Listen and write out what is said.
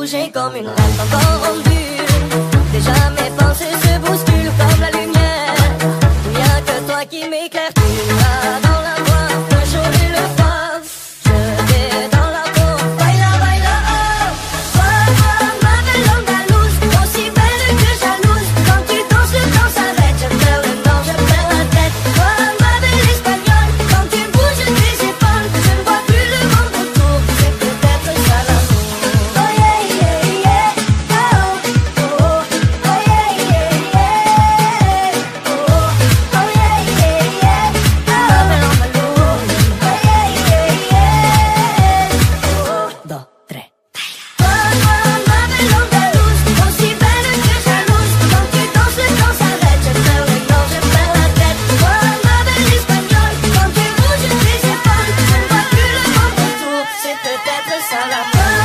bouger comme une reine encore en bulle. Déjà mes pensées se bousculent comme la lumière. Il n'y a que toi qui m'éclaire. Tu vas dans la voie, le chaud et le froid. Je vais dans la peau, baila, baila, oh. Toi, ma belle andalouse, aussi belle que jalouse. Quand tu danses, le temps s'arrête. Je perds le nord, je perds la tête. Toi, ma belle espagnole, quand tu bouges tes épaules, je ne vois plus le monde autour. C'est peut-être ça l'amour. Oh yeah, yeah, yeah, oh, oh, oh, oh yeah, yeah, yeah, oh, oh yeah, yeah, yeah, ma belle andalouse, oh yeah, yeah, yeah, oh, dos, tres. Toi, ma belle andalouse, aussi belle que jalouse. Quand tu danses, le temps s'arrête. Je perds le nord, je perds la tête. Toi, ma belle espagnole, quand tu bouges tes épaules, je ne vois plus le monde autour. C'est peut-être ça l'amour.